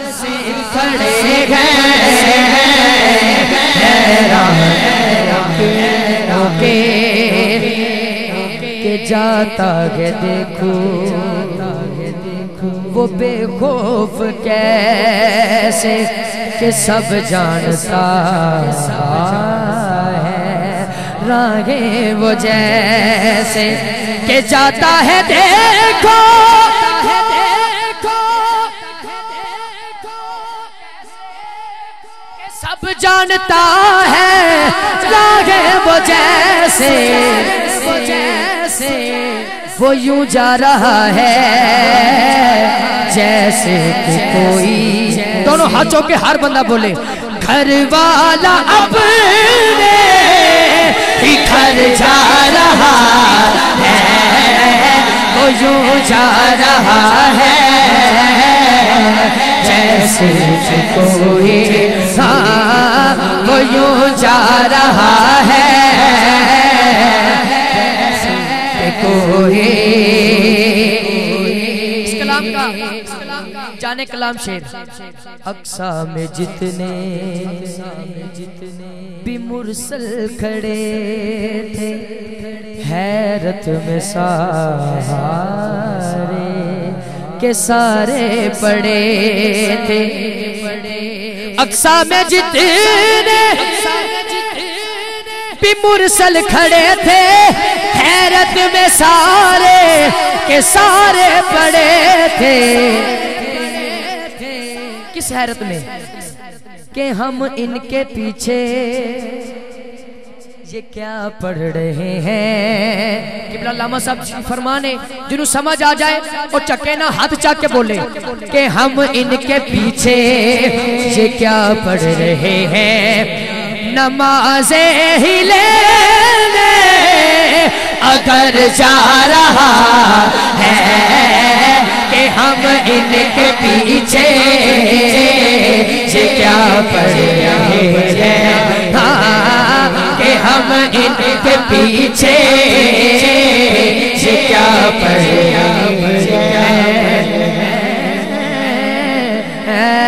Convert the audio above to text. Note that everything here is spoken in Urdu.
کھڑے ہیں کہ جاتا ہے دیکھو وہ بے خوف کیسے کہ سب جانتا ہے راہیں وہ جیسے کہ جاتا ہے دیکھو سب جانتا ہے راہیں وہ جیسے وہ یوں جا رہا ہے جیسے کہ کوئی دونوں ہاتھوں کے ہر بندہ بولے گھر والا اپنے ہی گھر جا رہا ہے وہ یوں جا رہا ہے جیسے کہ کوئی وہ یوں جا رہا ہے اس کلام کا جانے کلام شیر اقصی میں جتنے بھی مرسل کھڑے تھے حیرت میں سارے کے سارے پڑے تھے اقصی میں جتنے بھی مرسل کھڑے تھے حیرت میں سارے کے سارے پڑے تھے کس حیرت میں کہ ہم ان کے پیچھے یہ کیا پڑھ رہے ہیں قبلہ علامہ صاحب فرمانے جنہوں سمجھ آ جائے اور چکے نہ ہاتھ چاک کے بولے کہ ہم ان کے پیچھے یہ کیا پڑھ رہے ہیں نمازیں ہی لینے اگر جا رہا ہے کہ ہم ان کے پیچھے یہ کیا پڑھ رہے ہیں کہ ہم ان کے پیچھے یہ کیا پڑھ رہے ہیں